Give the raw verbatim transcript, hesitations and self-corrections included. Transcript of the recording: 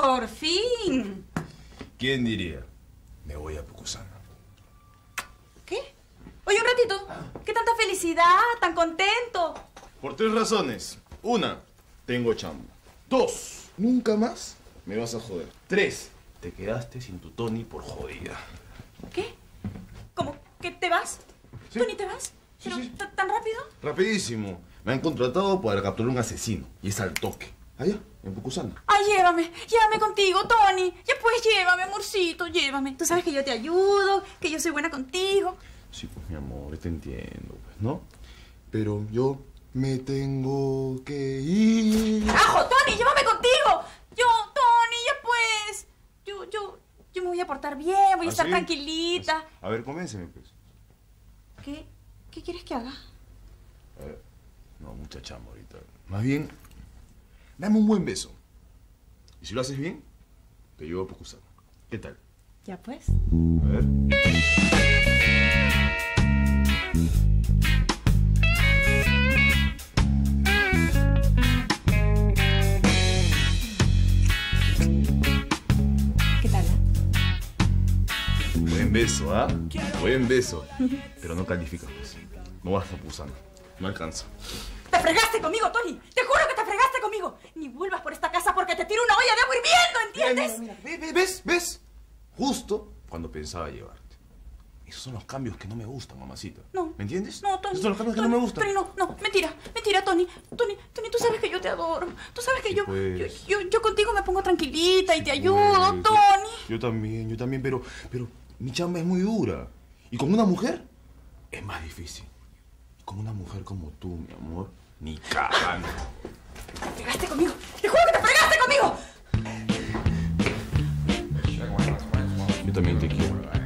Por fin. ¿Quién diría? Me voy a Pucusana. ¿Qué? Oye, un ratito. ¿Qué tanta felicidad? ¿Tan contento? Por tres razones. Una, tengo chamba. Dos, nunca más me vas a joder. Tres, te quedaste sin tu Tony por jodida. ¿Qué? ¿Cómo? ¿Que te vas? ¿Sí? ¿Tony te vas? Sí, ¿Pero sí. tan rápido? Rapidísimo. Me han contratado para capturar un asesino. Y es al toque. Allá, en Pucusana. Ay, llévame, llévame contigo, Tony. Ya pues, llévame, amorcito, llévame. Tú sabes que yo te ayudo, que yo soy buena contigo. Sí, pues mi amor, te entiendo, pues, ¿no? Pero yo me tengo que ir. ¡Ajo, Tony, llévame contigo! Yo, Tony, ya pues. Yo, yo, yo me voy a portar bien, voy a ¿Ah, estar sí? tranquilita. A ver, convénceme, pues. ¿Qué? ¿Qué quieres que haga? A ver, no, mucha chamba ahorita. Más bien, dame un buen beso. Y si lo haces bien, te llevo a Pucusana. ¿Qué tal? Ya pues. A ver. ¿Qué tal? Buen beso, ¿ah? Buen beso. Pero no calificas, pues. No vas a Pucusana. No alcanza. ¡Te fregaste conmigo, Tony! ¡Te juro que te fregaste conmigo! Ni vuelvas por esta casa porque te tiro una olla de agua hirviendo, ¿entiendes? Mira, mira, mira. ¿Ves? ¿Ves? Justo cuando pensaba llevarte. Esos son los cambios que no me gustan, mamacita. No. ¿Me entiendes? No, Tony. Esos son los cambios Tony, que no me gustan. Tony, no, no. Mentira, mentira, Tony. Tony, Tony, tú sabes que yo te adoro. Tú sabes que Sí, yo, pues. yo, yo, yo contigo me pongo tranquilita y te ayudo, Pues, Tony. Yo también, yo también, pero, pero mi chamba es muy dura. Y con una mujer es más difícil. Y con una mujer como tú, mi amor, ni cagando. Te fregaste conmigo. Te juro que te fregaste conmigo. Yo también te quiero.